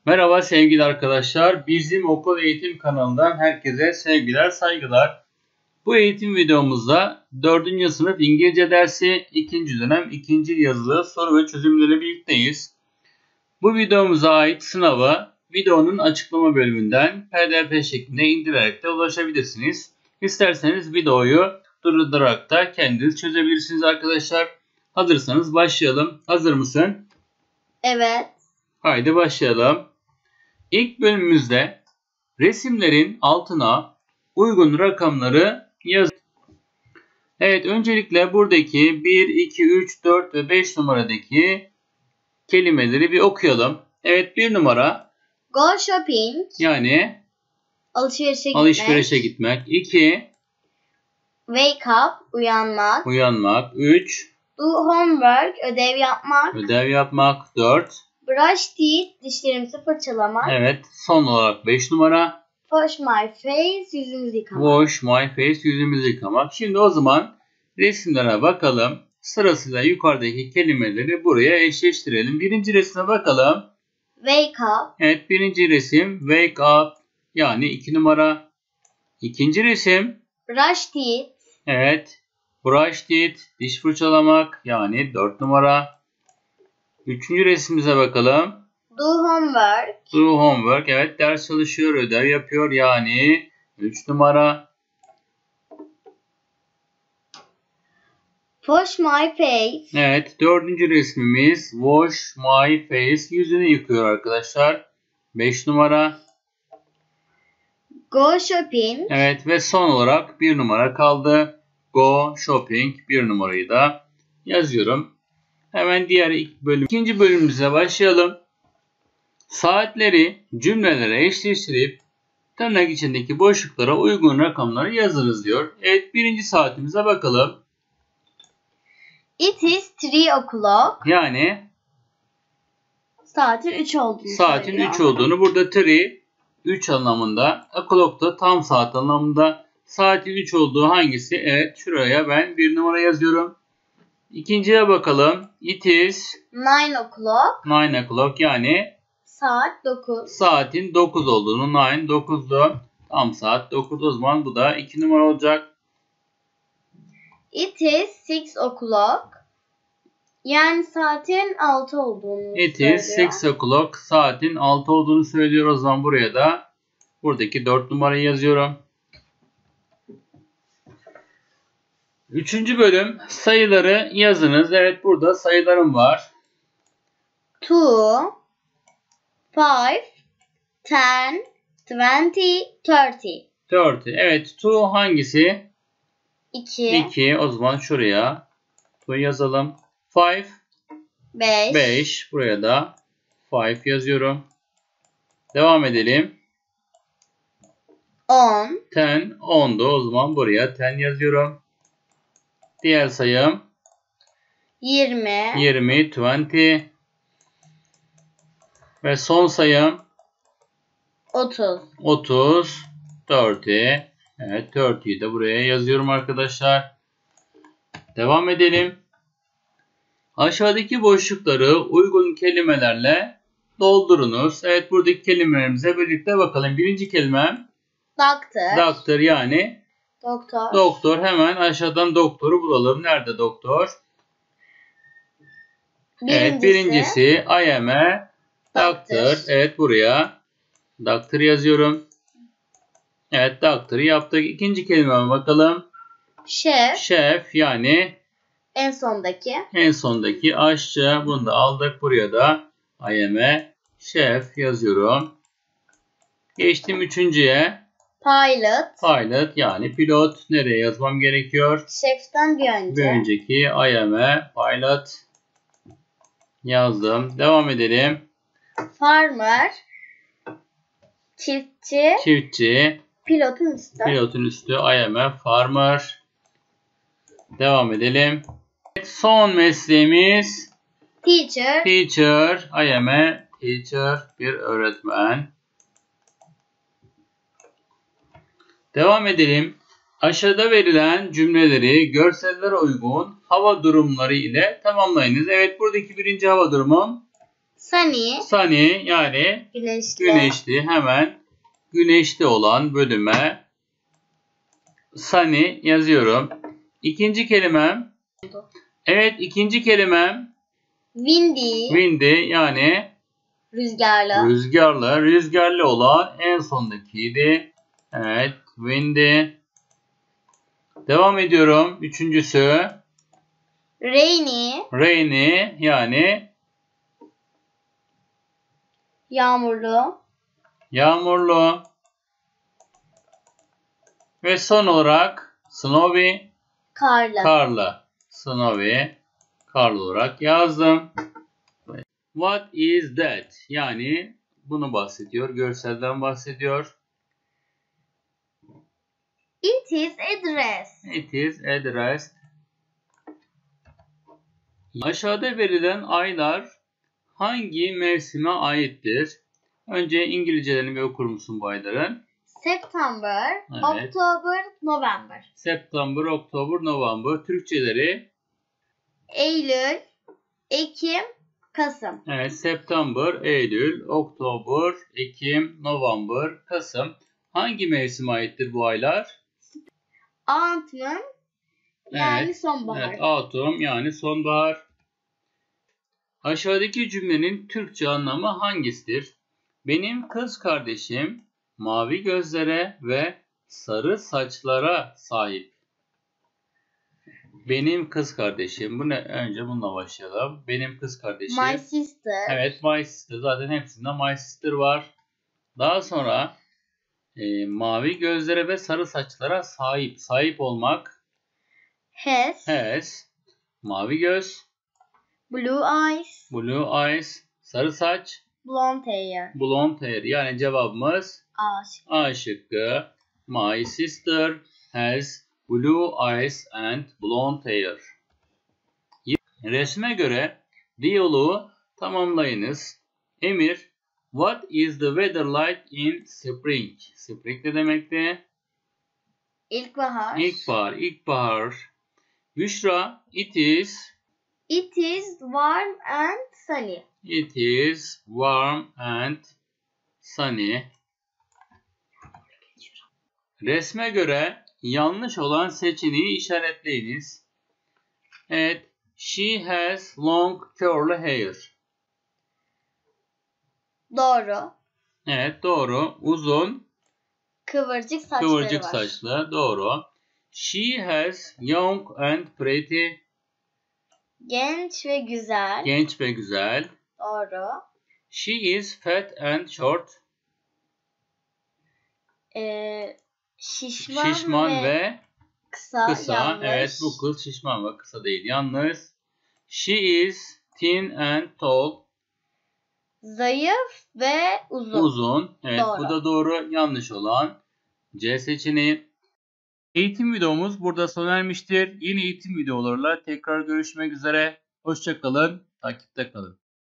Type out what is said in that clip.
Merhaba sevgili arkadaşlar. Bizim okul eğitim kanalından herkese sevgiler, saygılar. Bu eğitim videomuzda 4. sınıf İngilizce dersi 2. dönem 2. yazılı soru ve çözümleri birlikteyiz. Bu videomuza ait sınavı videonun açıklama bölümünden PDF şeklinde indirerek de ulaşabilirsiniz. İsterseniz videoyu durdurarak da kendiniz çözebilirsiniz arkadaşlar. Hazırsanız başlayalım. Hazır mısın? Evet. Haydi başlayalım. İlk bölümümüzde resimlerin altına uygun rakamları yaz. Evet, öncelikle buradaki 1, 2, 3, 4 ve 5 numaradaki kelimeleri bir okuyalım. Evet, 1 numara. Go shopping. Yani Alışverişe gitmek. 2. Wake up. Uyanmak. Uyanmak. 3. Do homework. Ödev yapmak. Ödev yapmak. 4. Brush teeth. Dişlerimizi fırçalamak. Evet, son olarak 5 numara. Wash my face. Yüzümüzü yıkamak. Wash my face. Yüzümüzü yıkamak. Şimdi o zaman resimlere bakalım. Sırasıyla yukarıdaki kelimeleri buraya eşleştirelim. Birinci resme bakalım. Wake up. Evet, birinci resim wake up yani 2 numara. İkinci resim. Brush teeth. Evet, brush teeth diş fırçalamak yani 4 numara. Üçüncü resmimize bakalım. Do homework. Do homework, evet, ders çalışıyor, ödev yapıyor yani 3 numara. Wash my face. Evet, dördüncü resmimiz wash my face, yüzünü yıkıyor arkadaşlar, 5 numara. Go shopping. Evet ve son olarak 1 numara kaldı. Go shopping, 1 numarayı da yazıyorum. Hemen diğer ikinci bölümümüze başlayalım. Saatleri cümlelere eşleştirip tırnak içindeki boşluklara uygun rakamları yazınız diyor. Evet, birinci saatimize bakalım. It is 3 o'clock. Yani Saatin 3 olduğunu saatin söylüyor. 3 olduğunu, burada 3 anlamında, o'clock da tam saat anlamında. Saatin 3 olduğu hangisi? Evet, şuraya ben 1 numara yazıyorum. İkinciye bakalım. It is 9 o'clock. 9 o'clock yani Saat 9. saatin 9 olduğunu, 9'du. Tam saat 9, o zaman bu da 2 numara olacak. It is 6 o'clock. Yani saatin 6 olduğunu It söylüyor. is 6 o'clock. Saatin 6 olduğunu söylüyor. O zaman buraya da buradaki 4 numarayı yazıyorum. Üçüncü bölüm sayıları yazınız. Evet, burada sayılarım var. 2, 5, 10, 20, 30. 30. Evet, 2 hangisi? 2, 2. O zaman şuraya 2 yazalım. 5. 5, 5. Buraya da 5 yazıyorum. Devam edelim. 10, 10. 10'du. O zaman buraya 10 yazıyorum. Diğer sayım 20, 20. 20. Ve son sayım 30. 30. 30. Evet, 30'yi de buraya yazıyorum arkadaşlar. Devam edelim. Aşağıdaki boşlukları uygun kelimelerle doldurunuz. Evet, buradaki kelimelerimize birlikte bakalım. Birinci kelimem Doctor. doctor yani Doktor. doktor. Hemen aşağıdan doktoru bulalım. Nerede doktor? Evet, birincisi I am a doctor. Evet, buraya doctor yazıyorum. Evet, doctor'ı yaptık. İkinci kelimeme bakalım. Şef. Şef yani En sondaki aşçı. Bunu da aldık. Buraya da I am a chef yazıyorum. Geçtim üçüncüye. Pilot yani pilot. Nereye yazmam gerekiyor? Şeften bir önce. Bir önceki I am a pilot yazdım. Devam edelim. Farmer. Çiftçi. Pilotun üstü. I am a farmer. Devam edelim. Son mesleğimiz teacher. I am a teacher. Bir öğretmen. Devam edelim. Aşağıda verilen cümleleri görsellere uygun hava durumları ile tamamlayınız. Evet, buradaki birinci hava durumum Sunny. Sunny yani Güneşli. güneşli. Hemen güneşli olan bölüme sunny yazıyorum. İkinci kelimem. Evet, ikinci kelimem Windy. windy yani Rüzgarlı. rüzgarlı. Rüzgarlı olan en sondakiydi. Evet, windy. Devam ediyorum. Üçüncüsü Rainy. rainy yani Yağmurlu. yağmurlu. Ve son olarak snowy Karlı. karlı. Snowy karlı olarak yazdım. What is that? Yani bunu bahsediyor. Görselden bahsediyor. It is a dress. It is addressed. Aşağıda verilen aylar hangi mevsime aittir? Önce İngilizcelerini bir okur musun bu ayların? September, Evet. October, November. September, October, November. Türkçeleri Eylül, Ekim, Kasım. evet, September, Eylül, Oktober, Ekim, November, Kasım. Hangi mevsime aittir bu aylar? Autumn yani Evet. sonbahar. Evet, autumn yani sonbahar. Aşağıdaki cümlenin Türkçe anlamı hangisidir? Benim kız kardeşim mavi gözlere ve sarı saçlara sahip. Benim kız kardeşim. Bu ne? Önce bununla başlayalım. Benim kız kardeşim. My sister. Evet, my sister. Zaten hepsinde my sister var. Daha sonra mavi gözlere ve sarı saçlara sahip. Sahip olmak. Has. Mavi göz. Blue eyes. Blue eyes. Sarı saç. Blonde hair. Blonde hair. Yani cevabımız Aşk. A şıkkı. My sister has blue eyes and blonde hair. Resme göre diyaloğu tamamlayınız. Emir, what is the weather like in spring? Spring ne demekti? İlkbahar. İlkbahar, ilkbahar. Büşra, it is warm and sunny. It is warm and sunny. Resme göre yanlış olan seçeneği işaretleyiniz. Evet, she has long curly hair. Doğru. Evet, doğru. Uzun, Kıvırcık saçları kıvırcık var. saçlı. Doğru. She has young and pretty. Genç ve güzel. Genç ve güzel. Doğru. She is fat and short. Şişman ve kısa. Yanlış. Evet, bu kız şişman ve kısa değil. Yalnız she is thin and tall. Zayıf ve uzun. Uzun. Evet, Doğru. bu da doğru. Yanlış olan C seçeneği. Eğitim videomuz burada sona ermiştir. Yeni eğitim videolarıyla tekrar görüşmek üzere. Hoşça kalın. Takipte kalın.